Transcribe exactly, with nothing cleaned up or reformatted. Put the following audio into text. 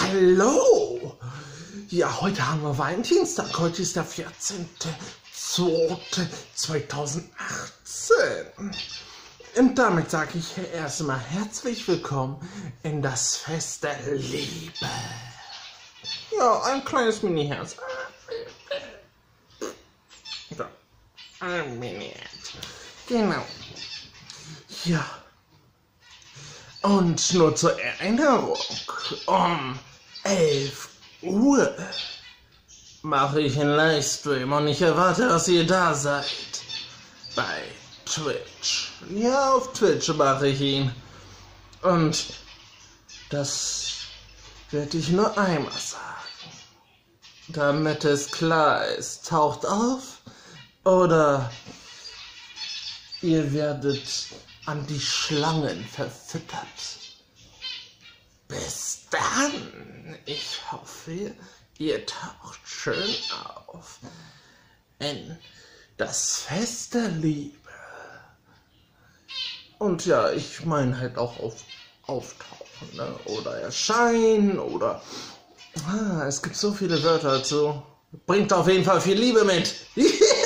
Hallo! Ja, heute haben wir Valentinstag. Heute ist der vierzehnte zweite zweitausendachtzehn. Und damit sage ich erstmal herzlich willkommen in das Fest der Liebe. Ja, ein kleines Mini-Herz. So, ein Mini-Herz. Genau. Ja. Und nur zur Erinnerung, um elf Uhr mache ich einen Livestream und ich erwarte, dass ihr da seid. Bei Twitch. Ja, auf Twitch mache ich ihn. Und das werde ich nur einmal sagen. Damit es klar ist, taucht auf oder ihr werdet an die Schlangen verfüttert. Bis dann. Ich hoffe, ihr taucht schön auf in das Fest der Liebe. Und ja, ich meine halt auch auf auftauchen, ne? Oder erscheinen oder ah, es gibt so viele Wörter dazu. Bringt auf jeden Fall viel Liebe mit.